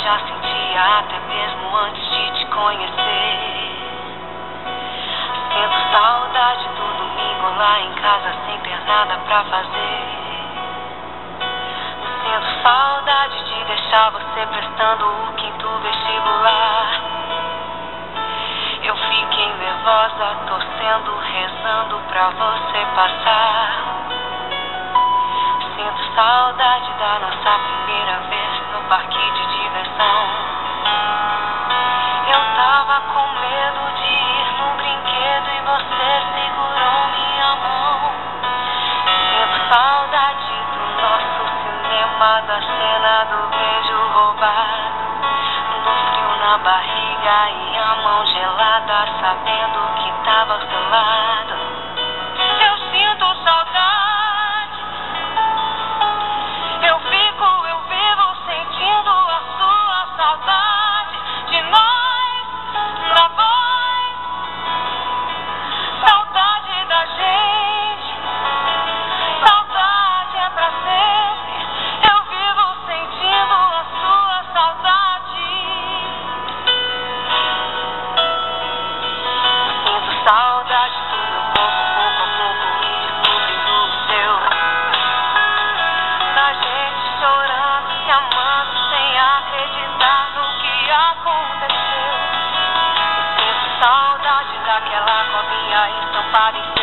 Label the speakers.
Speaker 1: já sentia até mesmo antes de te conhecer. Sinto saudade do domingo lá em casa sem ter nada pra fazer. Sinto saudade de deixar você prestando o quinto vestibular. Eu fiquei nervosa, torcendo, rezando pra você passar. Sinto saudade da nossa primeira vez no parque de diversão. Eu tava com medo de ir no brinquedo e você segurou minha mão. Sinto saudade do nosso cinema, da cena do beijo roubado, do frio na barriga e a mão gelada, sabendo que tava ao seu lado. Eu sinto saudade. Eu vivo sentindo a sua saudade de nós, da voz, saudade da gente, saudade é pra sempre. Eu vivo sentindo a sua saudade. Sinto saudade do meu corpo, pouco a pouco e descobrindo o seu. Da gente chorando, se amando, sem acreditar no que aconteceu. Sinto saudade daquela cobrinha estampada em